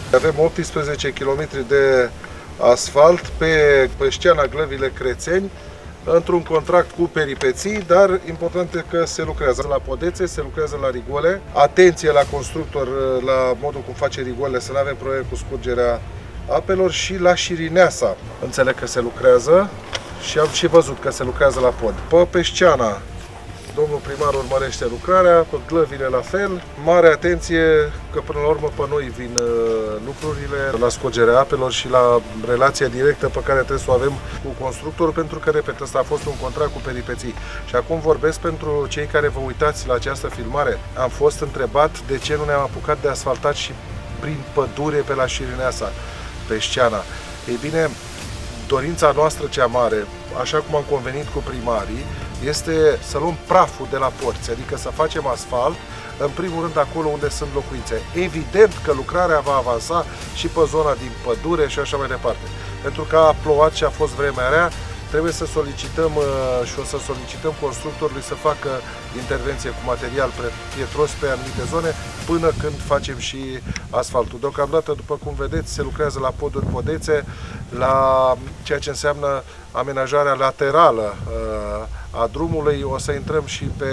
Avem 18 km de asfalt pe Peștiana Glăvile Crețeni, într-un contract cu peripeții, dar important e că se lucrează la podețe, se lucrează la rigole. Atenție la constructor, la modul cum face rigolele, să nu avem probleme cu scurgerea apelor, și la Șirineasa. Înțeleg că se lucrează și am și văzut că se lucrează la pod. Pe Peștiana, domnul primar urmărește lucrarea, pe Glăvile la fel. Mare atenție că până la urmă pe noi vin lucrurile la scurgerea apelor și la relația directă pe care trebuie să o avem cu constructorul, pentru că, repet, ăsta a fost un contract cu peripeții. Și acum vorbesc pentru cei care vă uitați la această filmare. Am fost întrebat de ce nu ne-am apucat de asfaltat și prin pădure pe la Șirineasa, Peștiana. Ei bine, dorința noastră cea mare, așa cum am convenit cu primarii, este să luăm praful de la porți, adică să facem asfalt, în primul rând acolo unde sunt locuințe. Evident că lucrarea va avansa și pe zona din pădure și așa mai departe. Pentru că a plouat și a fost vremea rea, trebuie să solicităm și o să solicităm constructorului să facă intervenție cu material pietros pe anumite zone până când facem și asfaltul. Deocamdată, după cum vedeți, se lucrează la poduri, podețe, la ceea ce înseamnă amenajarea laterală a drumului. O să intrăm și pe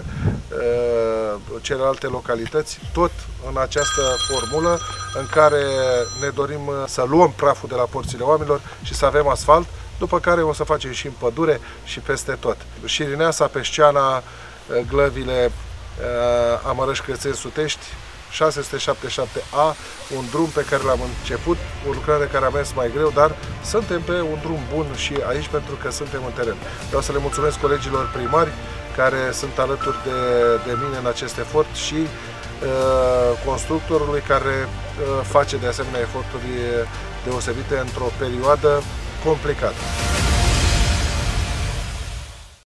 celelalte localități, tot în această formulă în care ne dorim să luăm praful de la porțile oamenilor și să avem asfalt, după care o să facem și în pădure și peste tot. Șirineasa, Peștiana, Glăvile, Amărăș, Crețeni, Sutești, 677A, un drum pe care l-am început, o lucrare care a mers mai greu, dar suntem pe un drum bun și aici pentru că suntem în teren. Vreau să le mulțumesc colegilor primari care sunt alături de mine în acest efort și constructorului care face de asemenea eforturi deosebite într-o perioadă complicată.